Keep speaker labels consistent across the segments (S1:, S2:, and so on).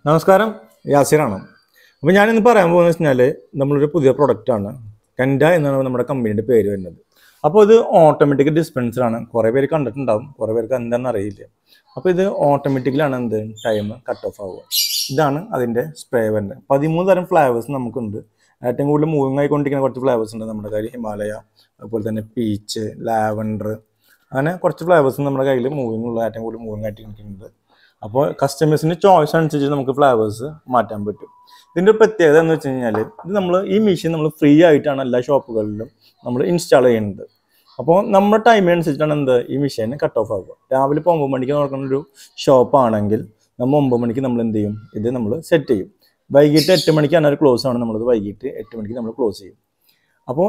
S1: നമസ്കാരം, യാസിറാണ്. അപ്പോൾ ഞാനിന്ന് പറയാൻ പോകുന്നത് വെച്ചാൽ നമ്മളൊരു പുതിയ പ്രൊഡക്റ്റാണ്. കെൻഡ എന്നാണ് നമ്മുടെ കമ്പനിയുടെ പേര് വരുന്നത്. അപ്പോൾ ഇത് ഓട്ടോമാറ്റിക് ഡിസ്പെൻസറാണ്. കുറേ പേര് കണ്ടിട്ടുണ്ടാവും, കുറേ പേർക്ക് എന്താണെന്ന് അറിയില്ല. അപ്പോൾ ഇത് ഓട്ടോമാറ്റിക്കലാണ് ടൈം കട്ട് ഓഫ് ആവുക. ഇതാണ് അതിൻ്റെ സ്പ്രേ വരുന്നത്. 13 തരം ഫ്ലേവേഴ്സ് നമുക്കുണ്ട്. ഏറ്റവും കൂടുതൽ മൂവിങ് ആയിക്കൊണ്ടിരിക്കുന്ന കുറച്ച് ഫ്ലേവേഴ്സ് ഉണ്ട് നമ്മുടെ കയ്യിൽ. ഹിമാലയ, അതുപോലെ തന്നെ പീച്ച്, ലാവൻഡർ, അങ്ങനെ കുറച്ച് ഫ്ലേവേഴ്സ് നമ്മുടെ കയ്യിൽ മൂവിങ് ഉള്ള ഏറ്റവും കൂടുതൽ മൂവിങ് ആയിട്ട് നിൽക്കുന്നുണ്ട്. അപ്പോൾ കസ്റ്റമേഴ്സിൻ്റെ ചോയ്സ് അനുസരിച്ച് നമുക്ക് ഫ്ലേവേഴ്സ് മാറ്റാൻ പറ്റും. ഇതിൻ്റെ പ്രത്യേകത എന്ന് വെച്ച് കഴിഞ്ഞാൽ ഈ മെഷീൻ നമ്മൾ ഫ്രീ ആയിട്ടാണ് എല്ലാ ഷോപ്പുകളിലും നമ്മൾ ഇൻസ്റ്റാൾ ചെയ്യുന്നത്. അപ്പോൾ നമ്മുടെ ടൈമിനനുസരിച്ചാണ് ഈ മെഷീൻ കട്ട് ഓഫ് ആകുക. രാവിലെ ഇപ്പോൾ 9 മണിക്ക് നടക്കുന്ന ഒരു ഷോപ്പാണെങ്കിൽ നമ്മൾ 9 മണിക്ക് നമ്മൾ എന്ത് ചെയ്യും, ഇത് നമ്മൾ സെറ്റ് ചെയ്യും. വൈകിട്ട് 8 മണിക്കാണ് ഒരു ക്ലോസ് ആണ്, നമ്മളത് വൈകിട്ട് 8 മണിക്ക് നമ്മൾ ക്ലോസ് ചെയ്യും. അപ്പോൾ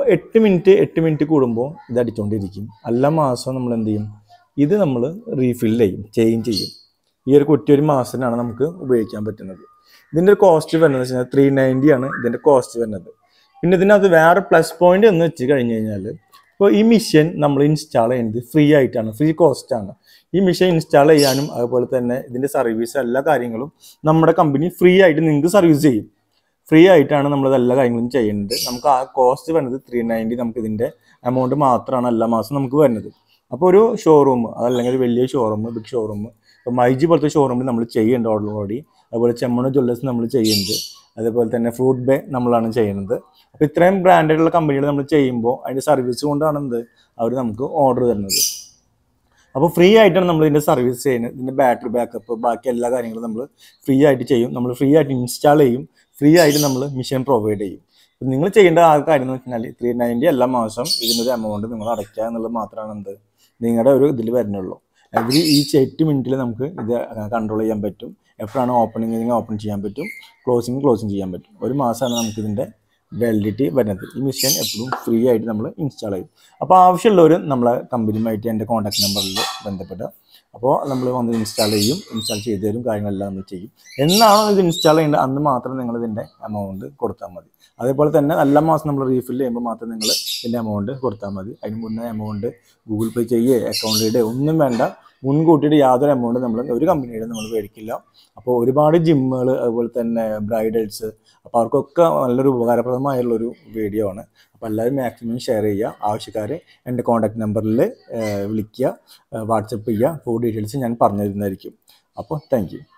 S1: 8 മിനിറ്റ് കൂടുമ്പോൾ ഇത് അടിച്ചുകൊണ്ടിരിക്കും. എല്ലാ മാസവും നമ്മൾ എന്ത് ചെയ്യും, ഇത് നമ്മൾ റീഫിൽ ചേഞ്ച് ചെയ്യും. ഈ ഒരു കുറ്റി ഒരു മാസത്തിനാണ് നമുക്ക് ഉപയോഗിക്കാൻ പറ്റുന്നത്. ഇതിൻ്റെ ഒരു കോസ്റ്റ് വരുന്നത് വെച്ച് കഴിഞ്ഞാൽ 390 ആണ് ഇതിൻ്റെ കോസ്റ്റ് വരുന്നത്. പിന്നെ ഇതിനകത്ത് വേറെ പ്ലസ് പോയിന്റ് എന്ന് വെച്ച് കഴിഞ്ഞ് കഴിഞ്ഞാൽ, ഇപ്പോൾ ഈ മെഷീൻ നമ്മൾ ഇൻസ്റ്റാൾ ചെയ്യുന്നത് ഫ്രീ ആയിട്ടാണ്, ഫ്രീ കോസ്റ്റാണ്. ഈ മെഷീൻ ഇൻസ്റ്റാൾ ചെയ്യാനും അതുപോലെ തന്നെ ഇതിൻ്റെ സർവീസ് എല്ലാ കാര്യങ്ങളും നമ്മുടെ കമ്പനി ഫ്രീ ആയിട്ട് നിങ്ങൾക്ക് സർവീസ് ചെയ്യും. ഫ്രീ ആയിട്ടാണ് നമ്മളത് എല്ലാ കാര്യങ്ങളും ചെയ്യുന്നത്. നമുക്ക് ആ കോസ്റ്റ് വരുന്നത് 390. നമുക്ക് ഇതിൻ്റെ എമൗണ്ട് മാത്രമാണ് എല്ലാ മാസവും നമുക്ക് വരുന്നത്. അപ്പോൾ ഒരു ഷോറൂം, അതല്ലെങ്കിൽ ഒരു വലിയ ഷോറൂം, ബിഗ് ഷോറൂം, ഇപ്പോൾ മൈജി പോലത്തെ ഷോറൂമിൽ നമ്മൾ ചെയ്യുന്നുണ്ട് ഓൾറെഡി. അതുപോലെ ചെമ്മണ്ണ ജ്വല്ലേഴ്സ് നമ്മൾ ചെയ്യുന്നുണ്ട്. അതുപോലെ തന്നെ ഫ്രൂട്ട് ബേ നമ്മളാണ് ചെയ്യുന്നത്. അപ്പോൾ ഇത്രയും ബ്രാൻഡായിട്ടുള്ള കമ്പനികൾ നമ്മൾ ചെയ്യുമ്പോൾ അതിൻ്റെ സർവീസ് കൊണ്ടാണ് അവർ നമുക്ക് ഓർഡർ തരുന്നത്. അപ്പോൾ ഫ്രീ ആയിട്ടാണ് നമ്മൾ ഇതിൻ്റെ സർവീസ് ചെയ്യുന്നത്. ഇതിൻ്റെ ബാറ്ററി ബാക്കപ്പ്, ബാക്കി എല്ലാ കാര്യങ്ങളും നമ്മൾ ഫ്രീ ആയിട്ട് ചെയ്യും. നമ്മൾ ഫ്രീ ആയിട്ട് ഇൻസ്റ്റാൾ ചെയ്യും. ഫ്രീ ആയിട്ട് നമ്മൾ മെഷീൻ പ്രൊവൈഡ് ചെയ്യും. നിങ്ങൾ ചെയ്യേണ്ട ആ കാര്യം എന്ന് വെച്ചാൽ 390 എല്ലാ മാസം ഇതിനൊരു എമൗണ്ട് നിങ്ങൾ അടയ്ക്കുക എന്നുള്ളത് മാത്രമാണ് നിങ്ങളുടെ ഒരു ഇതിൽ വരുന്നുള്ളൂ. ഈച്ച് 8 മിനിറ്റിൽ നമുക്ക് ഇത് കൺട്രോൾ ചെയ്യാൻ പറ്റും. എപ്പോഴാണ് ഓപ്പണിങ് ഓപ്പൺ ചെയ്യാൻ പറ്റും, ക്ലോസിങ് ചെയ്യാൻ പറ്റും. ഒരു മാസമാണ് നമുക്കിതിൻ്റെ വാലിഡിറ്റി വരുന്നത്. ഈ മെഷീൻ എപ്പോഴും ഫ്രീ ആയിട്ട് നമ്മൾ ഇൻസ്റ്റാൾ ചെയ്യും. അപ്പോൾ ആവശ്യമുള്ളവർ നമ്മളെ കമ്പനിയുമായിട്ട് എൻ്റെ കോൺടാക്ട് നമ്പറിൽ ബന്ധപ്പെടുക. അപ്പോൾ നമ്മൾ വന്ന് ഇൻസ്റ്റാൾ ചെയ്ത് തരും, കാര്യങ്ങളെല്ലാം നമ്മൾ ചെയ്യും. എന്നാണോ ഇത് ഇൻസ്റ്റാൾ ചെയ്യേണ്ടത് അന്ന് മാത്രം നിങ്ങൾ ഇതിൻ്റെ എമൗണ്ട് കൊടുത്താൽ മതി. അതേപോലെ തന്നെ എല്ലാ മാസം നമ്മൾ റീഫിൽ ചെയ്യുമ്പോൾ മാത്രം നിങ്ങൾ ഇതിൻ്റെ എമൗണ്ട് കൊടുത്താൽ മതി. അതിന് മുന്നേ എമൗണ്ട് ഗൂഗിൾ പേ ചെയ്യുക, അക്കൗണ്ട് ഇടുക ഒന്നും വേണ്ട. മുൻകൂട്ടിയിട്ട് യാതൊരു എമൗണ്ട് ഒരു കമ്പനിയുടെ നമ്മൾ മേടിക്കില്ല. അപ്പോൾ ഒരുപാട് ജിമ്മുകൾ, അതുപോലെ തന്നെ ബ്രൈഡൽസ്, അപ്പോൾ അവർക്കൊക്കെ നല്ലൊരു ഉപകാരപ്രദമായുള്ളൊരു വീഡിയോ ആണ്. അപ്പോൾ എല്ലാവരും മാക്സിമം ഷെയർ ചെയ്യുക. ആവശ്യക്കാർ എൻ്റെ കോൺടാക്ട് നമ്പറിൽ വിളിക്കുക, വാട്സപ്പ് ചെയ്യുക. ഫുൾ ഡീറ്റെയിൽസ് ഞാൻ പറഞ്ഞു തരുന്നതായിരിക്കും. അപ്പോൾ താങ്ക് യു.